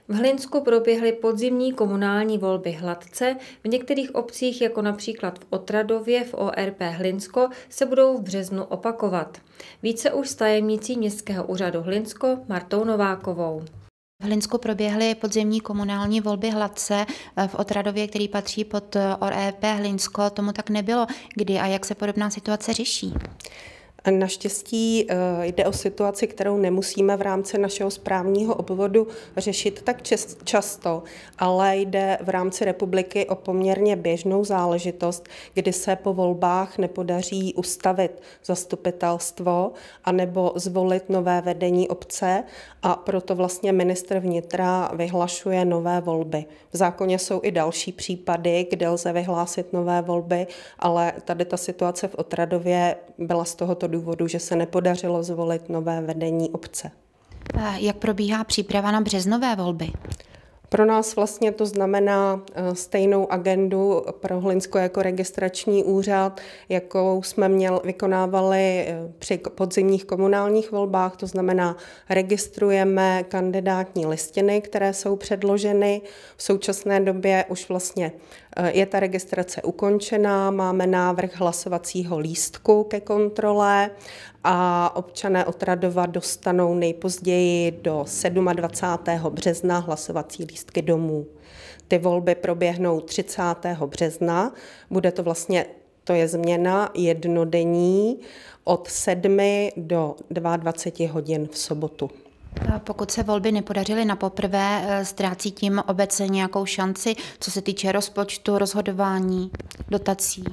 V Hlinsku proběhly podzimní komunální volby hladce, v některých obcích, jako například v Otradově v ORP Hlinsko, se budou v březnu opakovat. Více už s tajemnicí Městského úřadu Hlinsko Martou Novákovou. V Hlinsku proběhly podzimní komunální volby hladce. V Otradově, který patří pod ORP Hlinsko, tomu tak nebylo. Kdy a jak se podobná situace řeší? Naštěstí jde o situaci, kterou nemusíme v rámci našeho správního obvodu řešit tak často, ale jde v rámci republiky o poměrně běžnou záležitost, kdy se po volbách nepodaří ustavit zastupitelstvo anebo zvolit nové vedení obce, a proto vlastně ministr vnitra vyhlašuje nové volby. V zákoně jsou i další případy, kde lze vyhlásit nové volby, ale tady ta situace v Otradově byla z tohoto důvodu, že se nepodařilo zvolit nové vedení obce. Jak probíhá příprava na březnové volby? Pro nás vlastně to znamená stejnou agendu pro Hlinsko jako registrační úřad, jakou jsme vykonávali při podzimních komunálních volbách, to znamená registrujeme kandidátní listiny, které jsou předloženy. V současné době už vlastně je ta registrace ukončená, máme návrh hlasovacího lístku ke kontrole a občané Otradova dostanou nejpozději do 27. března hlasovací lístky domů. Ty volby proběhnou 30. března, bude to vlastně, to je změna jednodenní od 7 do 22 hodin v sobotu. Pokud se volby nepodařily napoprvé, ztrácí tím obec nějakou šanci, co se týče rozpočtu, rozhodování, dotací?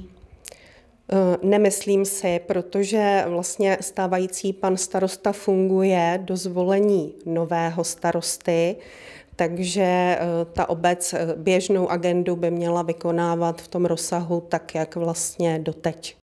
Nemyslím si, protože vlastně stávající pan starosta funguje do zvolení nového starosty, takže ta obec běžnou agendu by měla vykonávat v tom rozsahu tak, jak vlastně doteď.